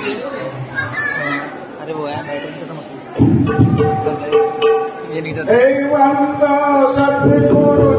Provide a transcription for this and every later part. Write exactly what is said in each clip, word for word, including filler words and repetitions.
अरे वो है बैटरी खत्म ये नहीं था। सतगुरु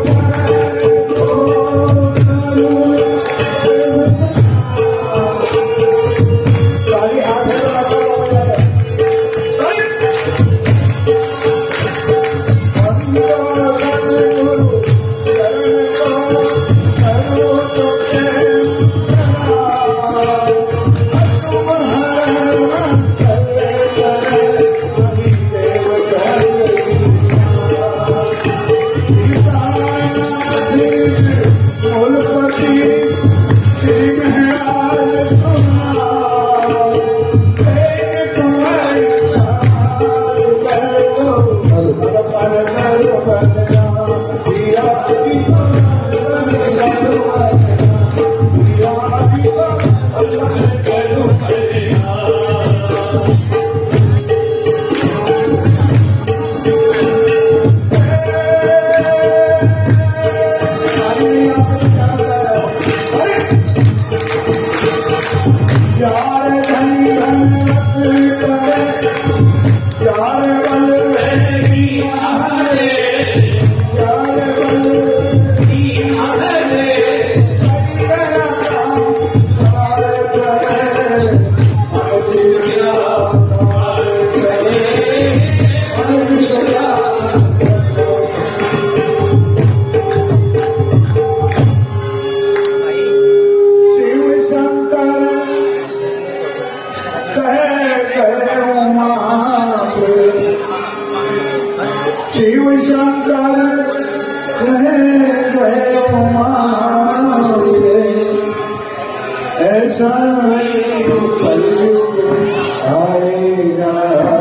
शिव शंकर कहे गए ऐसा कलयुग आएगा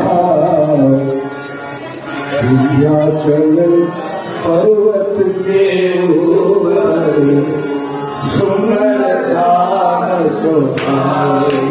विंध्याचल पर्वत के ऊपर सुंदर धाम सुहाए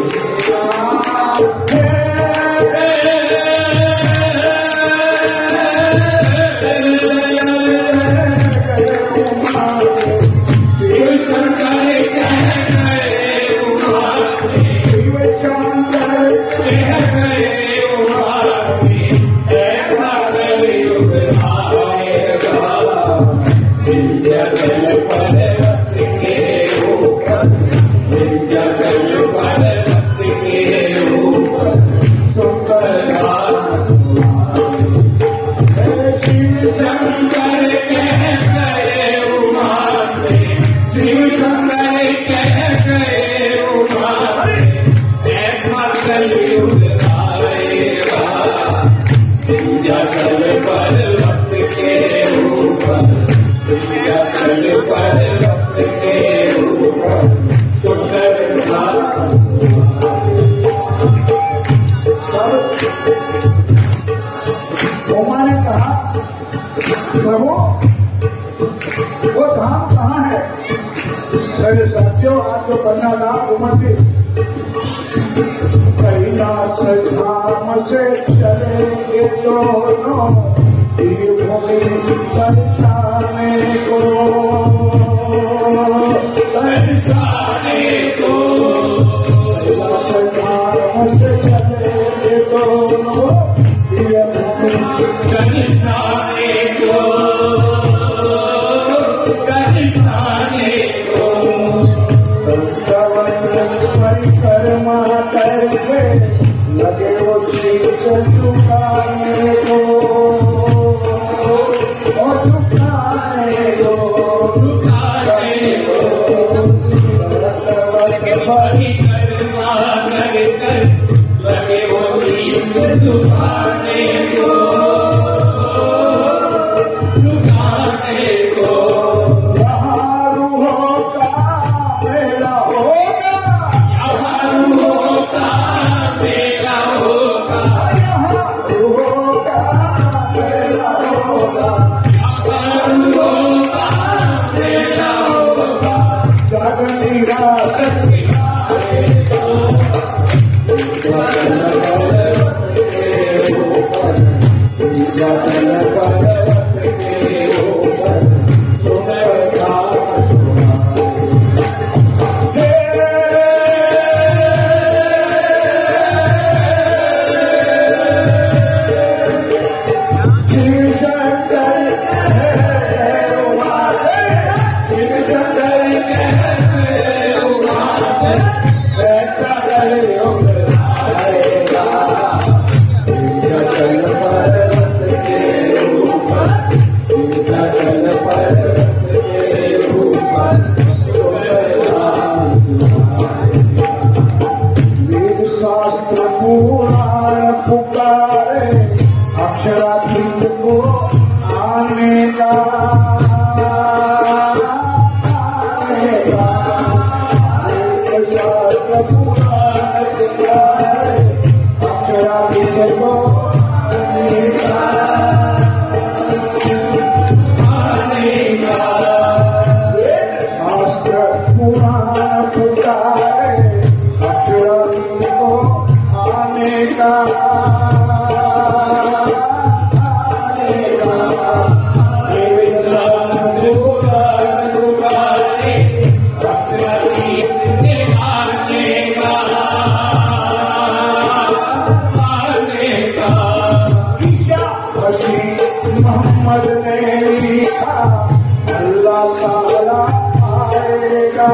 प्रभु वो धाम कहाँ है? मेरे साथियों आज जो करना था उमर जी कैलाश धाम से चले दोनों भूमि दर्शाने को दर्शाने को कैलाश धाम से चले दोनों दर्शाने को दर्शाने को परिक्रमा करके लगे वो शीश झुकाने को और झुकाने को झुकाने को परिक्रमा करके लगे वो शीश झुकाने को अक्षरातीत को आने का आने का शास्त्र पुराण अक्षरातीत को आने का आने का शास्त्र पुराण पुकारे अक्षरातीत को आने का मोहम्मद ने लिखा अल्लाह ताला आएगा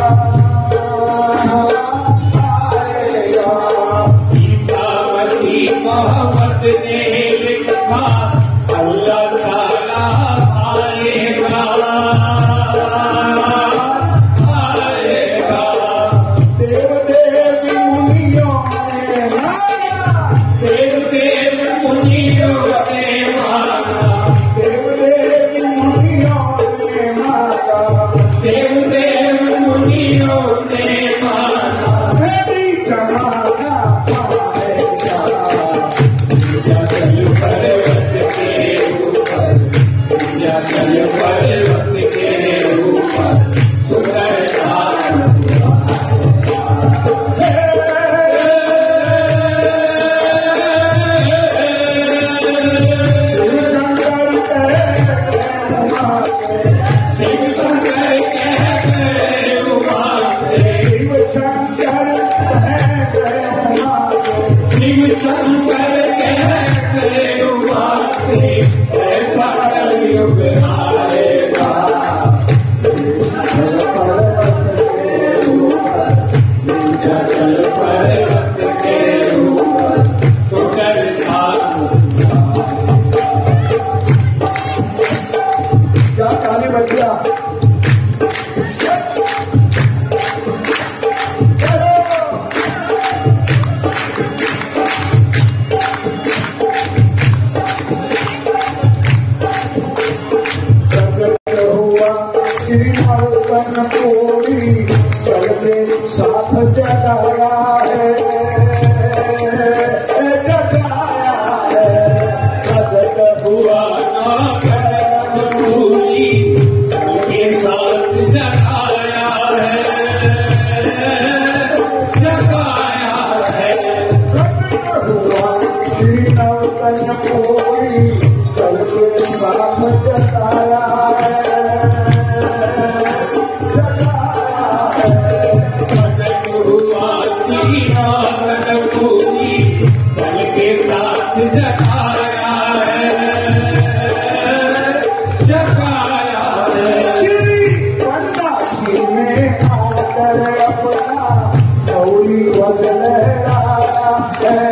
आएगा। ईसा मसीह मोहम्मद ने लिखा अल्लाह ताला आएगा आएगा। देव देव मुनियों ने माना देव देव मुनियों ने माना देव देव मुनियों ने माना देव देव मुनियों ने माना मेरी जमाना पाएगा। चल पर्वत के ऊपर चल पर्वत के ऊपर सुंदर शिव शंकर कहते उमासे ऐसा कलयुग आएगा। चल पर्वत के ऊपर सुंदर क्या ताली बज गया। पूरी चलते साथ जगाया है जगाया है कदर हुआ ना पूरी चलते साथ जगाया है जगाया है कदर हुआ श्री नवतन पूरी चलते साथ जगाया है जगाया है जगाया है। पंडा जी में आकर अपना गौरी वज लहराया है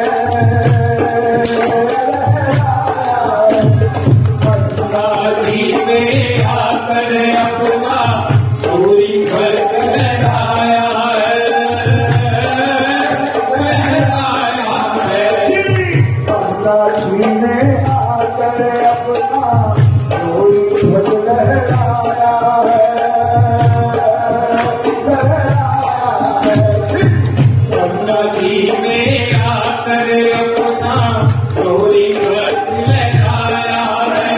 पंडा जी में आकर अपना गौरी वज लहराया है लहराया है। जी ने आकर अपना कोई ध्वज लहराया है लहराया है। पंडा जी ने आकर अपना कोई ध्वज लहराया है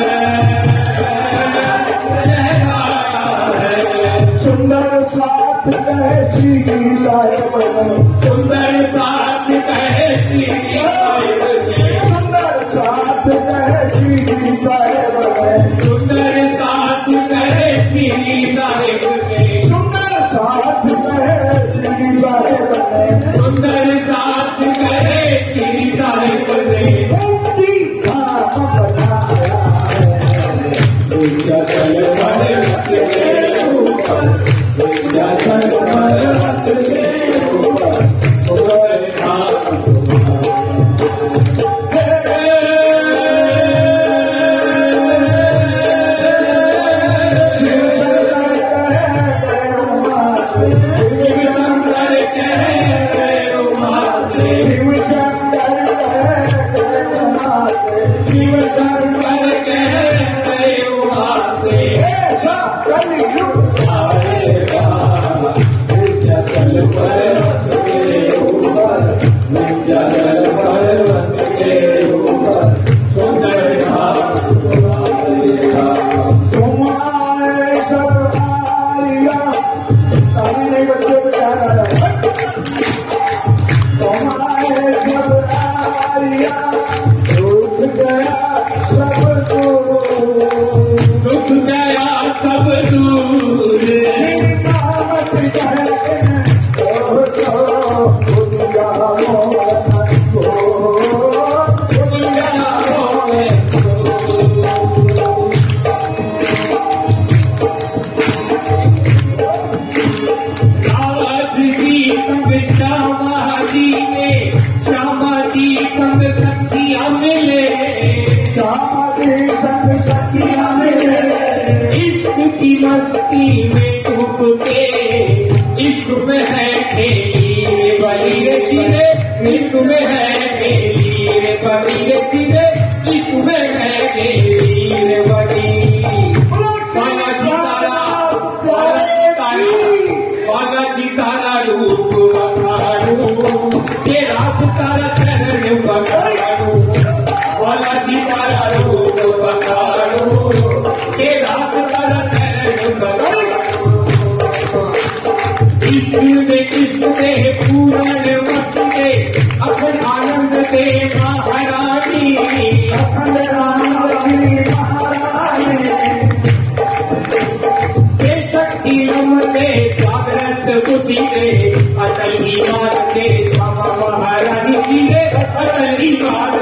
लहराया है। सुंदर साथ कहे श्री साहिब सुंदर साथ कहे श्री साहिब साथ कहे श्री साहिब सुंदर साथ कहे श्री साहिब सुंदर साथ कहे श्री साहिब सुंदर साथ कहे श्री साहिब ने मुक्ति धाम बनाया है। चल पर्वत के ऊपर चल पर्वत के ऊपर जल पर्वत के ऊपर सुंदर घाट सुहाएगा। तुम्हारे सब आलिया अभी नहीं बच्चों को क्या रहा है। तुम्हारे सब आलिया रुक गया सब दूर, रुक गया सब दूर। नामत कहते हैं तो तो दुनिया मोहन को, दुनिया मोहन श्यामा जी ने, श्यामा जी संग सखिया मिले, श्यामा जी संग सखिया मिले। इश्क की मस्ती में डूब के, इश्क में है खेली रे बली रे चिरे, इश्क में है खेली रे बली रे चिरे, इश्क में है खेली रे बली। बाला जी तारा, बाला जी तारा, बाला जी तारा रूप बखारू, ये राज तारा चरण बखारू, बाला जी तारा रूप बखारू, ये राज तारा चरण बखारू। इश्क में इश्क में पूर्ण मत दे, अखंड आनंद दे महारानी, अखंड आनंद की महारानी। शक्ति रमते जागृत बुद्धि दे, अटल ईमान दे श्यामा महारानी जी रे, अटल ईमान